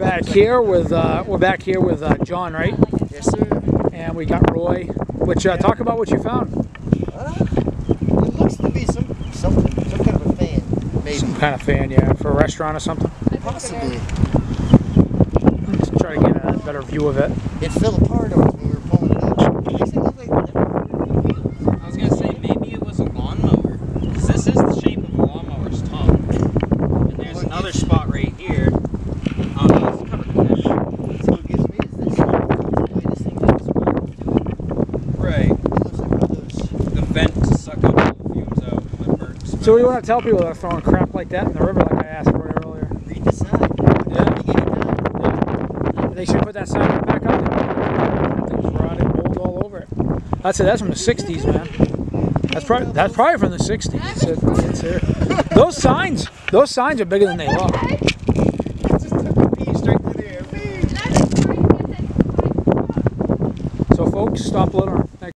back here with John, right? Yes, sir. And we got Roy. Which talk about what you found. It looks to be some kind of a fan, maybe. Some kind of fan, yeah, for a restaurant or something. Possibly. Let's try to get a better view of it. It fell apart on us when we were pulling it up. Makes it look like I was gonna say maybe it was a lawnmower, because this is the shape of a lawnmower's tongue. And there's another spot right here. Oh no, it's covered in fish. so it gives me is this the way this thing has to it. Right. It looks like one of those. The vent to suck up all the fumes out and the burnt smell. So we want to tell people that are throwing crap like that in the river, like I asked Roy earlier. Read the sign. Yeah. You get it done. Yeah. They should put that sign back up. That thing's rotted, mold all over it. That's from the '60s, man. That's probably from the '60s. It's here. Those signs are bigger than they look. Just took a pee straight to the air. So folks, stop littering.